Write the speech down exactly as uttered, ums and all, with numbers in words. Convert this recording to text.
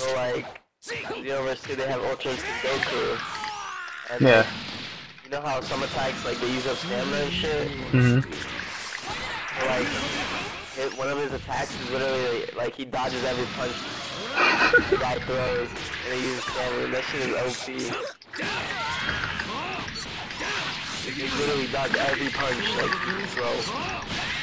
So like, the University they have Ultra Instinct Goku. And Yeah. like, you know how some attacks like they use up stamina and shit? Mm-hmm. So like, hit, one of his attacks is literally like he dodges every punch the guy throws, and he uses stamina. That shit is O P. He literally dodges every punch like you throw.